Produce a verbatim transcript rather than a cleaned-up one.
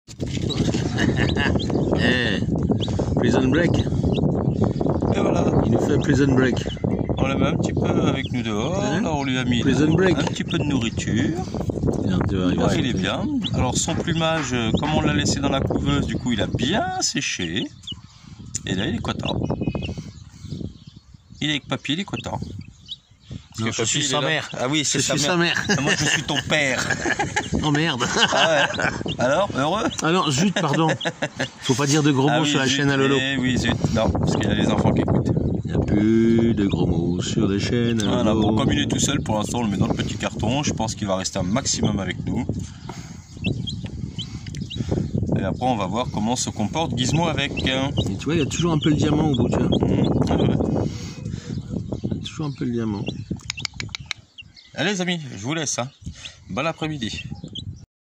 Eh, Prison Break. Et voilà. Il nous fait Prison Break. On l'a mis un petit peu avec nous dehors. Hein? Là, on lui a mis Prison Break. un petit peu de nourriture. Bien, tu vas arriver à Ouais, il est sauter. bien. Alors son plumage, comme on l'a laissé dans la couveuse, du coup il a bien séché. Et là il est content. Il est avec papy, il est content. Parce Non, que je papy, suis il est sa là. mère. Ah oui, Je c'est sa suis mère. sa mère. Ah, moi je suis ton père. Oh merde. Ah ouais. Alors, heureux? Ah non, zut, pardon. Faut pas dire de gros mots Ah oui, sur la zut. chaîne à Lolo. Eh oui, zut. Non, parce qu'il y a les enfants qui écoutent. Il n'y a plus de gros mots sur les chaînes à Voilà, Lolo. bon, comme il est tout seul, pour l'instant on le met dans le petit carton. Je pense qu'il va rester un maximum avec nous. Et après on va voir comment se comporte Gizmo avec. Et tu vois, il y a toujours un peu le diamant au bout, tu vois. Mmh. Ah ouais. Il y a toujours un peu le diamant. Allez les amis, je vous laisse. Hein. Bon après-midi.